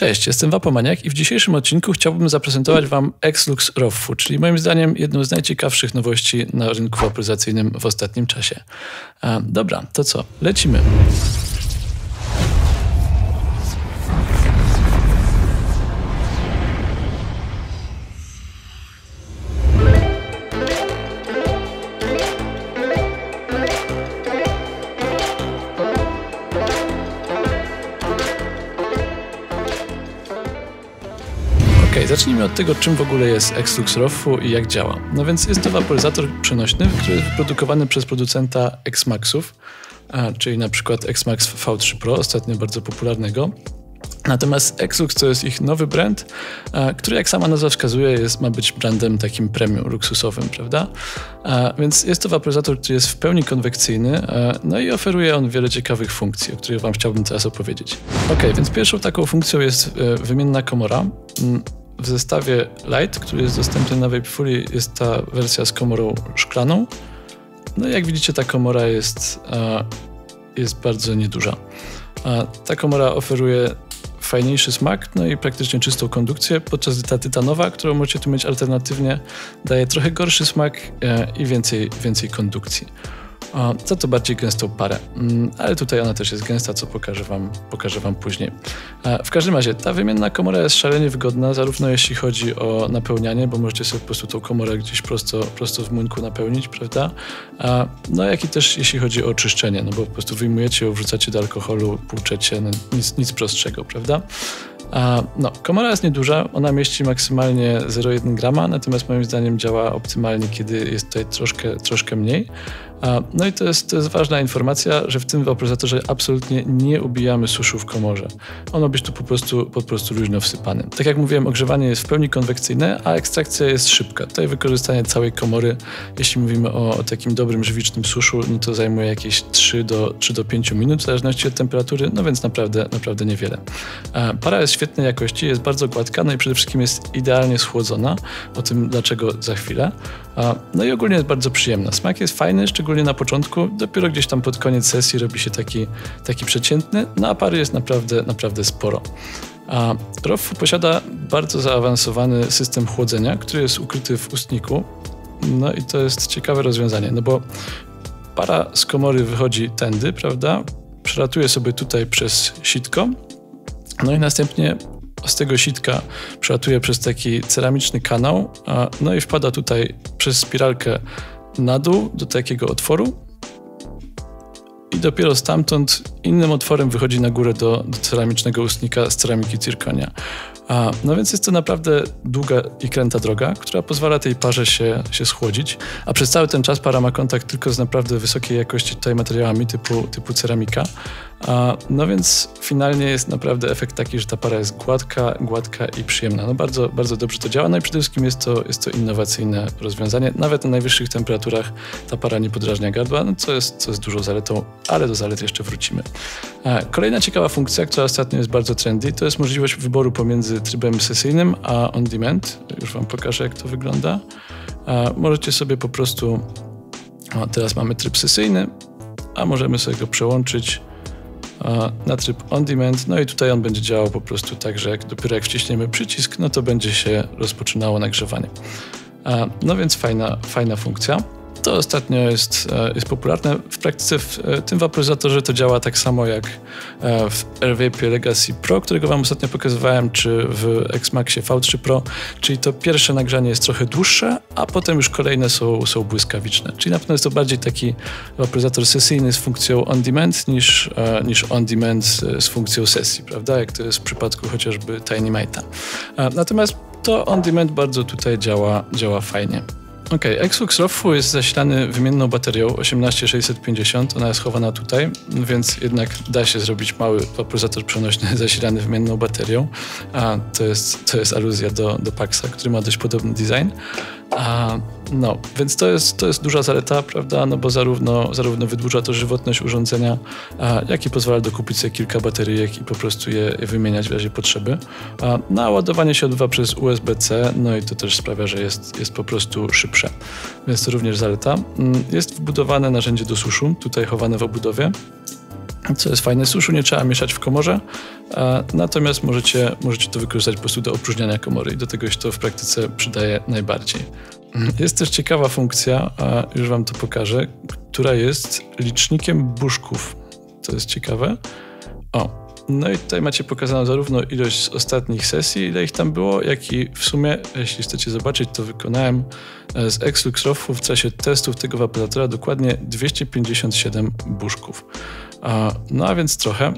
Cześć, jestem Wapomaniak i w dzisiejszym odcinku chciałbym zaprezentować Wam Xlux RAW, czyli moim zdaniem jedną z najciekawszych nowości na rynku waporyzacyjnym w ostatnim czasie. Dobra, to co? Lecimy. Zacznijmy od tego, czym w ogóle jest Xlux RAW i jak działa. No więc jest to waporyzator przenośny, który jest wyprodukowany przez producenta Xmaxów, czyli na przykład Xmax V3 Pro, ostatnio bardzo popularnego. Natomiast Xlux to jest ich nowy brand, który jak sama nazwa wskazuje ma być brandem takim premium, luksusowym, prawda? Więc jest to waporyzator, który jest w pełni konwekcyjny, no i oferuje on wiele ciekawych funkcji, o których Wam chciałbym teraz opowiedzieć. Więc pierwszą taką funkcją jest wymienna komora. W zestawie Lite, który jest dostępny na Vapefully, jest ta wersja z komorą szklaną. No i jak widzicie, ta komora jest bardzo nieduża. Ta komora oferuje fajniejszy smak, no i praktycznie czystą kondukcję, podczas gdy ta tytanowa, którą możecie tu mieć alternatywnie, daje trochę gorszy smak i więcej kondukcji. Za to bardziej gęstą parę, ale tutaj ona też jest gęsta, co pokażę wam później. W każdym razie ta wymienna komora jest szalenie wygodna, zarówno jeśli chodzi o napełnianie, bo możecie sobie po prostu tą komorę gdzieś prosto w młynku napełnić, prawda? No jak i też jeśli chodzi o oczyszczenie, no bo po prostu wyjmujecie ją, wrzucacie do alkoholu, płuczecie, no nic prostszego, prawda? Komora jest nieduża, ona mieści maksymalnie 0,1 grama, natomiast moim zdaniem działa optymalnie, kiedy jest tutaj troszkę mniej. No i to jest ważna informacja, że w tym waporyzatorze absolutnie nie ubijamy suszu w komorze. On ma być tu po prostu luźno wsypany. Tak jak mówiłem, ogrzewanie jest w pełni konwekcyjne, a ekstrakcja jest szybka. Tutaj wykorzystanie całej komory, jeśli mówimy o takim dobrym, żywicznym suszu, no to zajmuje jakieś 3 do 5 minut, w zależności od temperatury, no więc naprawdę niewiele. Para jest świetnej jakości, jest bardzo gładka, no i przede wszystkim jest idealnie schłodzona. O tym dlaczego za chwilę. No i ogólnie jest bardzo przyjemna. Smak jest fajny, szczególnie na początku, dopiero gdzieś tam pod koniec sesji robi się taki przeciętny, no a pary jest naprawdę sporo. RAW posiada bardzo zaawansowany system chłodzenia, który jest ukryty w ustniku, no i to jest ciekawe rozwiązanie, no bo para z komory wychodzi tędy, prawda, przelatuje sobie tutaj przez sitko, no i następnie z tego sitka przelatuje przez taki ceramiczny kanał, no i wpada tutaj przez spiralkę na dół do takiego otworu i dopiero stamtąd innym otworem wychodzi na górę do ceramicznego ustnika z ceramiki zirconia. No więc jest to naprawdę długa i kręta droga, która pozwala tej parze się schłodzić, a przez cały ten czas para ma kontakt tylko z naprawdę wysokiej jakości tutaj materiałami typu ceramika. No więc finalnie jest naprawdę efekt taki, że ta para jest gładka i przyjemna. No bardzo dobrze to działa, no i przede wszystkim jest to innowacyjne rozwiązanie. Nawet na najwyższych temperaturach ta para nie podrażnia gardła, no co jest dużą zaletą, ale do zalet jeszcze wrócimy. Kolejna ciekawa funkcja, która ostatnio jest bardzo trendy, to jest możliwość wyboru pomiędzy trybem sesyjnym a on demand. Już Wam pokażę, jak to wygląda. Możecie sobie po prostu, teraz mamy tryb sesyjny, a możemy sobie go przełączyć na tryb on demand, no i tutaj on będzie działał po prostu tak, że dopiero jak wciśniemy przycisk, no to będzie się rozpoczynało nagrzewanie. No więc fajna funkcja. To ostatnio jest popularne. W praktyce w tym waporyzatorze to działa tak samo jak w AirVapor Legacy Pro, którego Wam ostatnio pokazywałem, czy w Xmaxie V3 Pro, czyli to pierwsze nagrzanie jest trochę dłuższe, a potem już kolejne są błyskawiczne. Czyli na pewno jest to bardziej taki waporyzator sesyjny z funkcją on demand niż on demand z funkcją sesji, prawda? Jak to jest w przypadku chociażby TinyMate'a. Natomiast to on demand bardzo tutaj działa fajnie. Xlux RAW jest zasilany wymienną baterią 18650, ona jest chowana tutaj, więc jednak da się zrobić mały waporyzator przenośny zasilany wymienną baterią. To jest aluzja do Paxa, który ma dość podobny design. Więc to jest duża zaleta, prawda, no bo zarówno wydłuża to żywotność urządzenia, jak i pozwala dokupić sobie kilka bateryjek i po prostu je wymieniać w razie potrzeby. A ładowanie się odbywa przez USB-C, no i to też sprawia, że jest po prostu szybsze, więc to również zaleta. Jest wbudowane narzędzie do suszu, tutaj chowane w obudowie. Co jest fajne, suszu nie trzeba mieszać w komorze, natomiast możecie to wykorzystać po prostu do opróżniania komory i do tego się to w praktyce przydaje najbardziej. Jest też ciekawa funkcja, już wam to pokażę, która jest licznikiem buszków. To jest ciekawe. No i tutaj macie pokazaną zarówno ilość z ostatnich sesji, ile ich tam było, jak i w sumie, jeśli chcecie zobaczyć, to wykonałem z Xluxrofu w czasie testów tego waporizatora dokładnie 257 buszków. No a więc trochę.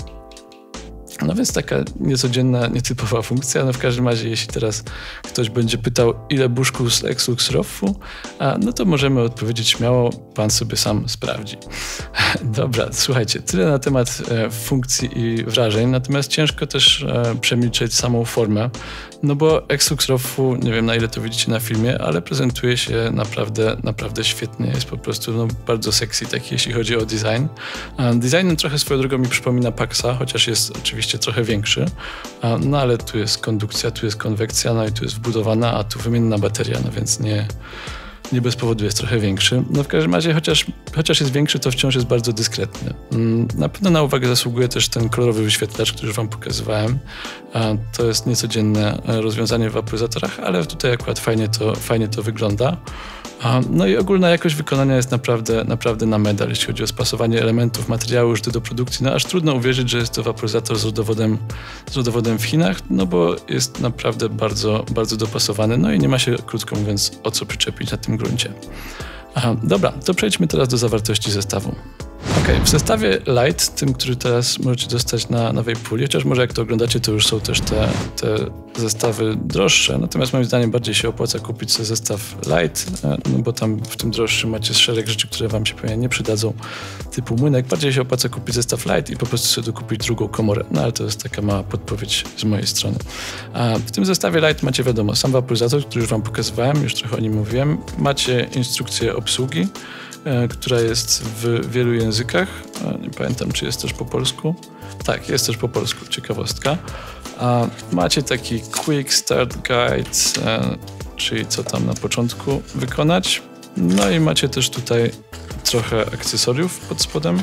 No więc taka niecodzienna, nietypowa funkcja. No w każdym razie, jeśli teraz ktoś będzie pytał, ile buszków z Xluxrofu, no to możemy odpowiedzieć śmiało, pan sobie sam sprawdzi. Dobra, słuchajcie, tyle na temat funkcji i wrażeń, natomiast ciężko też przemilczeć samą formę, no bo Xluxrofu, nie wiem na ile to widzicie na filmie, ale prezentuje się naprawdę świetnie. Jest po prostu bardzo sexy, taki jeśli chodzi o design. Designem trochę swoją drogą mi przypomina Paxa, chociaż jest oczywiście trochę większy, no ale tu jest kondukcja, tu jest konwekcja, no i tu jest wbudowana, a tu wymienna bateria, no więc nie bez powodu jest trochę większy. No w każdym razie, chociaż jest większy, to wciąż jest bardzo dyskretny. Na pewno na uwagę zasługuje też ten kolorowy wyświetlacz, który już wam pokazywałem. To jest niecodzienne rozwiązanie w waporyzatorach, ale tutaj akurat fajnie to wygląda. No i ogólna jakość wykonania jest naprawdę na medal, jeśli chodzi o spasowanie elementów, materiału użyty do produkcji. No aż trudno uwierzyć, że jest to waporyzator z rodowodem w Chinach, no bo jest naprawdę bardzo dopasowany, no i nie ma się, krótko mówiąc, o co przyczepić na tym gruncie. Dobra, to przejdźmy teraz do zawartości zestawu. W zestawie Lite, tym, który teraz możecie dostać na Vapepuli, chociaż może jak to oglądacie, to już są też te zestawy droższe, natomiast moim zdaniem bardziej się opłaca kupić sobie zestaw Lite, no bo tam w tym droższym macie szereg rzeczy, które wam się pewnie nie przydadzą, typu młynek. Bardziej się opłaca kupić zestaw Lite i po prostu sobie dokupić drugą komorę, no ale to jest taka mała podpowiedź z mojej strony. W tym zestawie Lite macie, wiadomo, sam waporyzator, który już wam pokazywałem, już trochę o nim mówiłem. Macie instrukcję obsługi, która jest w wielu językach. Nie pamiętam, czy jest też po polsku. Tak, jest też po polsku, ciekawostka. Macie taki Quick Start Guide, czyli co tam na początku wykonać. No i macie też tutaj trochę akcesoriów pod spodem.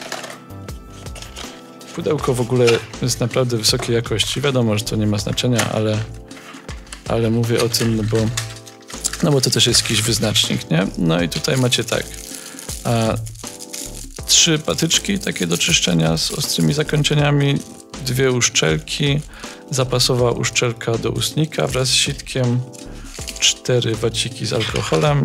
Pudełko w ogóle jest naprawdę wysokiej jakości. Wiadomo, że to nie ma znaczenia, ale mówię o tym, no bo to też jest jakiś wyznacznik, nie? No i tutaj macie tak. 3 patyczki takie do czyszczenia z ostrymi zakończeniami, 2 uszczelki, zapasowa uszczelka do ustnika wraz z sitkiem, 4 waciki z alkoholem,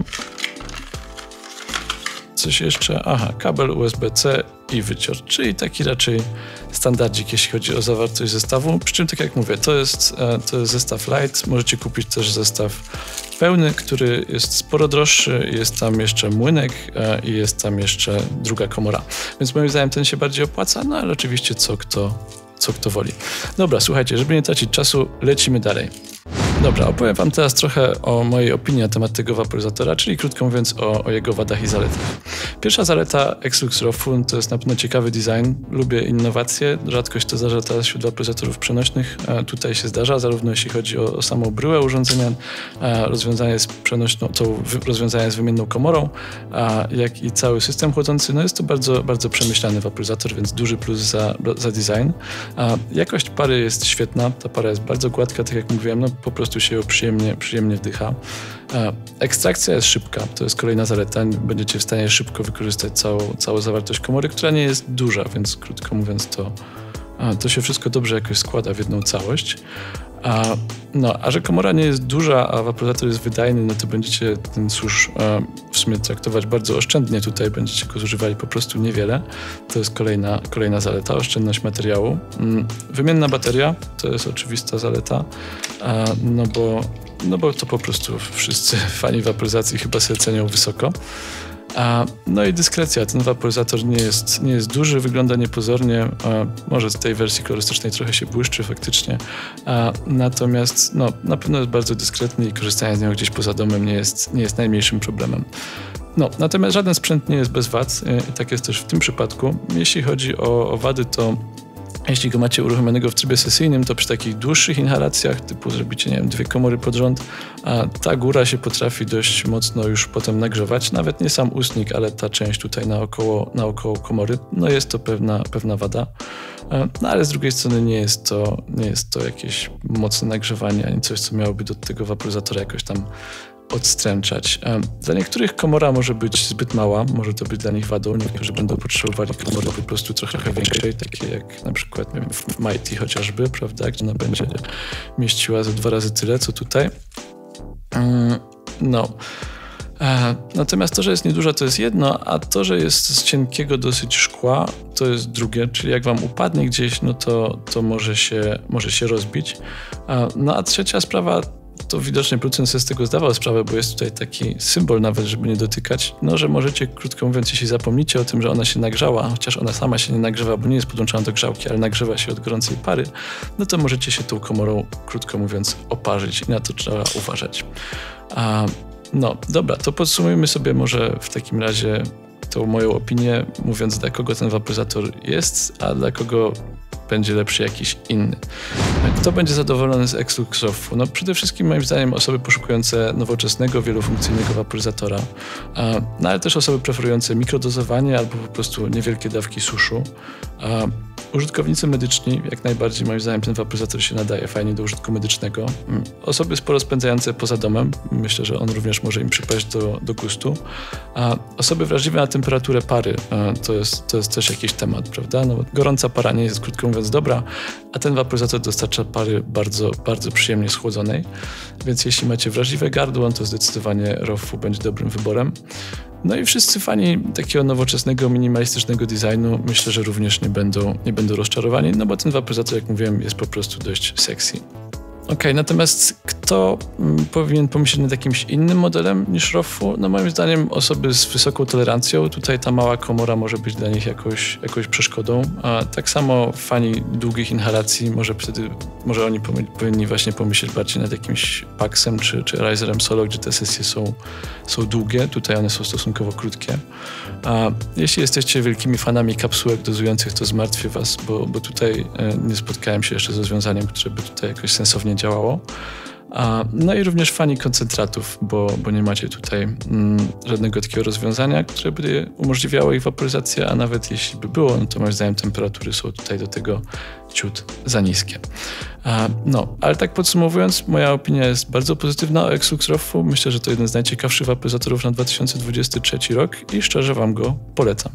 coś jeszcze, kabel USB-C i wycior, czyli taki raczej standardzik, jeśli chodzi o zawartość zestawu, przy czym tak jak mówię, to jest zestaw Lite, możecie kupić też zestaw pełny, który jest sporo droższy, jest tam jeszcze młynek i jest tam jeszcze druga komora, więc moim zdaniem ten się bardziej opłaca, no ale oczywiście co kto woli. Dobra, słuchajcie, żeby nie tracić czasu, lecimy dalej. Dobra, opowiem wam teraz trochę o mojej opinii na temat tego waporyzatora, czyli krótko mówiąc o jego wadach i zaletach. Pierwsza zaleta Xluxrofu to jest na pewno ciekawy design. Lubię innowacje, rzadko się to zdarza teraz wśród waporyzatorów przenośnych. Tutaj się zdarza, zarówno jeśli chodzi o samą bryłę urządzenia, rozwiązanie z przenośną, to rozwiązanie z wymienną komorą, jak i cały system chłodzący. No jest to bardzo przemyślany waporyzator, więc duży plus za design. Jakość pary jest świetna, ta para jest bardzo gładka, tak jak mówiłem, no po prostu się ją przyjemnie wdycha. Ekstrakcja jest szybka, to jest kolejna zaleta. Będziecie w stanie szybko wykorzystać całą zawartość komory, która nie jest duża, więc krótko mówiąc to się wszystko dobrze jakoś składa w jedną całość. A że komora nie jest duża, a waporyzator jest wydajny, no to będziecie ten susz w sumie traktować bardzo oszczędnie. Tutaj będziecie go zużywali po prostu niewiele. To jest kolejna zaleta, oszczędność materiału. Wymienna bateria to jest oczywista zaleta, no bo to po prostu wszyscy fani waporyzacji chyba sobie cenią wysoko. No i dyskrecja. Ten waporyzator nie jest duży, wygląda niepozornie. Może z tej wersji kolorystycznej trochę się błyszczy faktycznie. Natomiast na pewno jest bardzo dyskretny i korzystanie z niego gdzieś poza domem nie jest najmniejszym problemem. Natomiast żaden sprzęt nie jest bez wad i tak jest też w tym przypadku. Jeśli chodzi o wady, to Jeśli go macie uruchomionego w trybie sesyjnym, to przy takich dłuższych inhalacjach, typu zrobicie, nie wiem, 2 komory pod rząd, a ta góra się potrafi dość mocno już potem nagrzewać. Nawet nie sam ustnik, ale ta część tutaj naokoło komory. No jest to pewna wada. No ale z drugiej strony nie jest to jakieś mocne nagrzewanie, ani coś, co miałoby do tego waporyzatora jakoś tam odstręczać. Dla niektórych komora może być zbyt mała, może to być dla nich wadą. Niektórzy będą potrzebowali komory po prostu trochę większej, takie jak na przykład nie wiem, w Mighty chociażby, prawda, gdzie ona będzie mieściła ze 2 razy tyle, co tutaj. No. Natomiast to, że jest nieduża, to jest jedno, a to, że jest z cienkiego dosyć szkła, to jest drugie, czyli jak wam upadnie gdzieś, no to może się rozbić. No a trzecia sprawa, to widocznie producent sobie z tego zdawał sprawę, bo jest tutaj taki symbol nawet, żeby nie dotykać, no że możecie, krótko mówiąc, jeśli zapomnicie o tym, że ona się nagrzała, chociaż ona sama się nie nagrzewa, bo nie jest podłączona do grzałki, ale nagrzewa się od gorącej pary, no to możecie się tą komorą, krótko mówiąc, oparzyć i na to trzeba uważać. No dobra, to podsumujmy sobie może w takim razie tą moją opinię, mówiąc, dla kogo ten waporyzator jest, a dla kogo będzie lepszy jakiś inny. Kto będzie zadowolony z Xluxroffu? No przede wszystkim moim zdaniem osoby poszukujące nowoczesnego, wielofunkcyjnego waporyzatora, no ale też osoby preferujące mikrodozowanie albo po prostu niewielkie dawki suszu. Użytkownicy medyczni, jak najbardziej moim zdaniem ten waporyzator się nadaje fajnie do użytku medycznego. Osoby sporo spędzające poza domem, myślę, że on również może im przypaść do gustu. Osoby wrażliwe na temperaturę pary, to jest też jakiś temat, prawda? No, gorąca para nie jest, krótko mówiąc, dobra, a ten waporyzator dostarcza pary bardzo, bardzo przyjemnie schłodzonej, więc jeśli macie wrażliwe gardło, to zdecydowanie Roffu będzie dobrym wyborem. No i wszyscy fani takiego nowoczesnego, minimalistycznego designu myślę, że również nie będą rozczarowani, no bo ten waporyzator, jak mówiłem, jest po prostu dość sexy. Okej, natomiast kto powinien pomyśleć nad jakimś innym modelem niż Roffu? No moim zdaniem osoby z wysoką tolerancją. Tutaj ta mała komora może być dla nich jakąś przeszkodą. A tak samo fani długich inhalacji, może oni powinni właśnie pomyśleć bardziej nad jakimś Paxem czy Riserem Solo, gdzie te sesje są długie. Tutaj one są stosunkowo krótkie. A jeśli jesteście wielkimi fanami kapsułek dozujących, to zmartwię was, bo tutaj nie spotkałem się jeszcze z rozwiązaniem, które by tutaj jakoś sensownie działało. No i również fani koncentratów, bo nie macie tutaj żadnego takiego rozwiązania, które by umożliwiało ich waporyzację, a nawet jeśli by było, no to moim zdaniem temperatury są tutaj do tego ciut za niskie. No, ale tak podsumowując, moja opinia jest bardzo pozytywna o Xluxroffu. Myślę, że to jeden z najciekawszych waporyzatorów na 2023 rok i szczerze wam go polecam.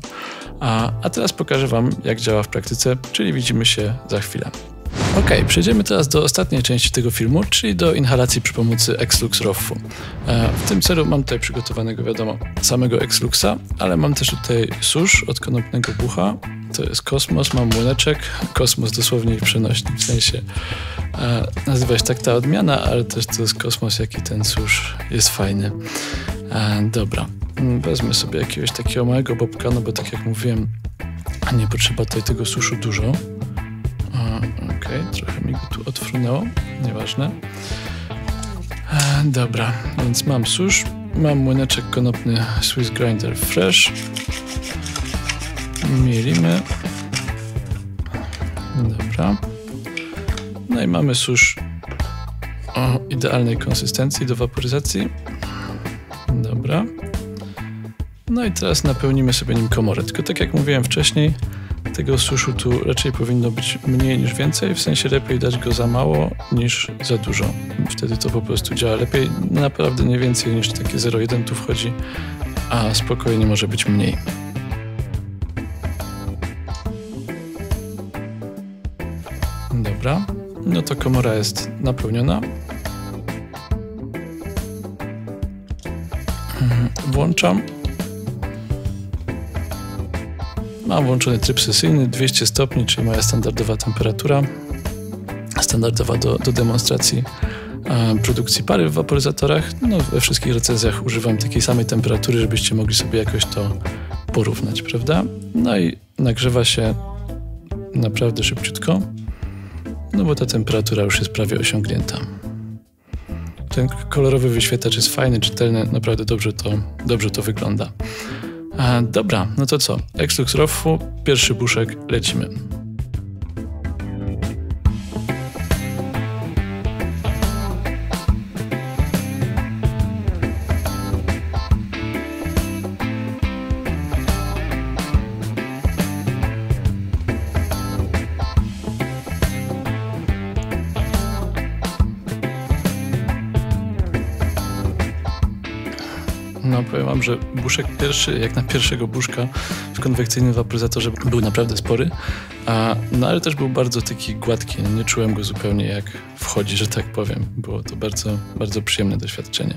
A teraz pokażę wam, jak działa w praktyce, czyli widzimy się za chwilę. Okej, przejdziemy teraz do ostatniej części tego filmu, czyli do inhalacji przy pomocy Xluxroffu. W tym celu mam tutaj przygotowanego, wiadomo, samego Xluxa, ale mam też tutaj susz od konopnego bucha. To jest kosmos, mam młyneczek, kosmos dosłownie i przenośnik, w sensie nazywa się tak ta odmiana, ale też to jest kosmos, jaki ten susz jest fajny. Dobra, wezmę sobie jakiegoś takiego małego bobka, no bo tak jak mówiłem, nie potrzeba tutaj tego suszu dużo. Okej, trochę mi go tu odfrunęło, nieważne. Dobra, więc mam susz, mam młyneczek konopny Swiss Grinder Fresh. Mielimy. Dobra. No i mamy susz o idealnej konsystencji do waporyzacji. Dobra. No i teraz napełnimy sobie nim komorę. Tylko tak jak mówiłem wcześniej, tego suszu tu raczej powinno być mniej niż więcej, w sensie lepiej dać go za mało niż za dużo. Wtedy to po prostu działa lepiej. Naprawdę nie więcej niż takie 0,1 tu wchodzi, a spokojnie może być mniej. Dobra, no to komora jest napełniona. Włączam. Mam włączony tryb sesyjny, 200 stopni, czyli moja standardowa temperatura, standardowa do demonstracji produkcji pary w waporyzatorach. No, we wszystkich recenzjach używam takiej samej temperatury, żebyście mogli sobie jakoś to porównać, prawda? No i nagrzewa się naprawdę szybciutko, no bo ta temperatura już jest prawie osiągnięta. Ten kolorowy wyświetlacz jest fajny, czytelny, naprawdę dobrze to wygląda. Dobra, no to co? Xluxroffu, pierwszy buszek, lecimy. No powiem wam, że buszek pierwszy, jak na pierwszego buszka w konwekcyjnym waporyzatorze był naprawdę spory, no ale też był bardzo taki gładki, nie czułem go zupełnie jak wchodzi, że tak powiem. Było to bardzo, bardzo przyjemne doświadczenie.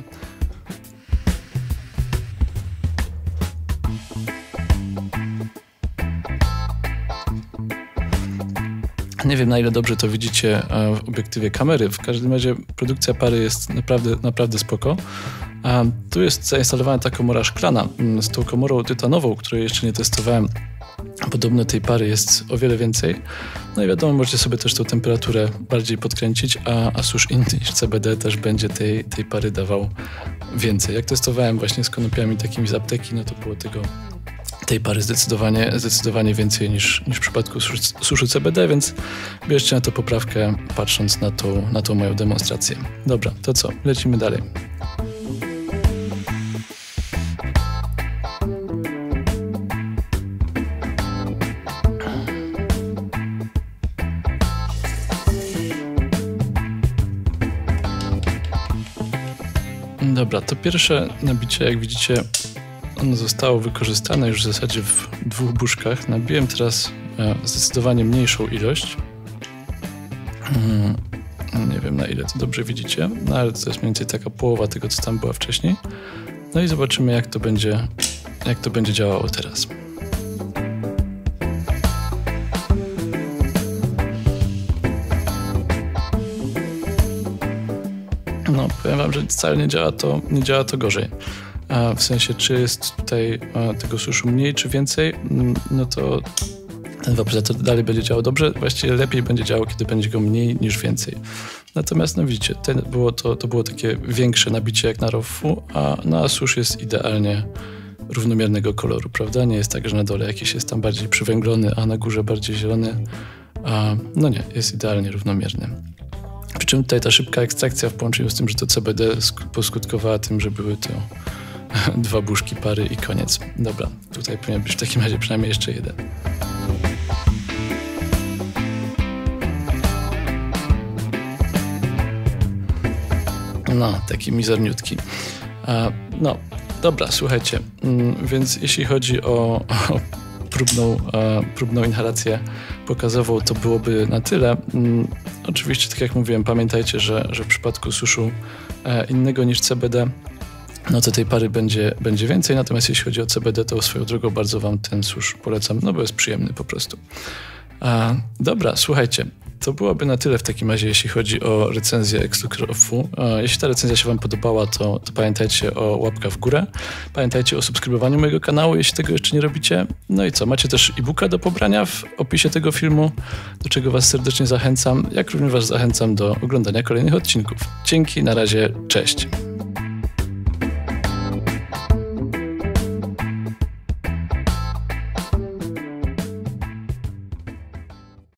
Nie wiem, na ile dobrze to widzicie w obiektywie kamery. W każdym razie produkcja pary jest naprawdę, naprawdę spoko. Tu jest zainstalowana ta komora szklana z tą komorą tytanową, której jeszcze nie testowałem. Podobno tej pary jest o wiele więcej. No i wiadomo, możecie sobie też tą temperaturę bardziej podkręcić, a susz inny niż CBD też będzie tej pary dawał więcej. Jak testowałem właśnie z konopiami takimi z apteki, no to było tej pary zdecydowanie więcej niż w przypadku suszu CBD, więc bierzcie na to poprawkę, patrząc na tą moją demonstrację. Dobra, to co? Lecimy dalej. Dobra, to pierwsze nabicie, jak widzicie, ono zostało wykorzystane już w zasadzie w 2 buszkach. Nabiłem teraz zdecydowanie mniejszą ilość. Nie wiem, na ile to dobrze widzicie, no ale to jest mniej więcej taka połowa tego, co tam była wcześniej. No i zobaczymy, jak to będzie działało teraz. No, powiem wam, że wcale nie działa to gorzej. W sensie, czy jest tutaj tego suszu mniej, czy więcej, no to ten waporyzator dalej będzie działał dobrze. Właściwie lepiej będzie działał, kiedy będzie go mniej niż więcej. Natomiast, no widzicie, to było takie większe nabicie jak na RAW, a susz jest idealnie równomiernego koloru, prawda? Nie jest tak, że na dole jakiś jest tam bardziej przywęglony, a na górze bardziej zielony. No nie, jest idealnie równomierny. Przy czym tutaj ta szybka ekstrakcja w połączeniu z tym, że to CBD poskutkowała tym, że były to 2 buszki pary i koniec. Dobra, tutaj powinien być w takim razie przynajmniej jeszcze jeden. No, taki mizerniutki. No, dobra, słuchajcie, więc jeśli chodzi o próbną inhalację pokazową, to byłoby na tyle. Oczywiście, tak jak mówiłem, pamiętajcie, że w przypadku suszu innego niż CBD, no to tej pary będzie więcej, natomiast jeśli chodzi o CBD, to swoją drogą bardzo wam ten susz polecam, no bo jest przyjemny po prostu. Dobra, słuchajcie, to byłoby na tyle w takim razie, jeśli chodzi o recenzję Exlux-RAW. Jeśli ta recenzja się wam podobała, to pamiętajcie o łapkach w górę. Pamiętajcie o subskrybowaniu mojego kanału, jeśli tego jeszcze nie robicie. No i co, macie też e-booka do pobrania w opisie tego filmu, do czego was serdecznie zachęcam, jak również was zachęcam do oglądania kolejnych odcinków. Dzięki, na razie, cześć.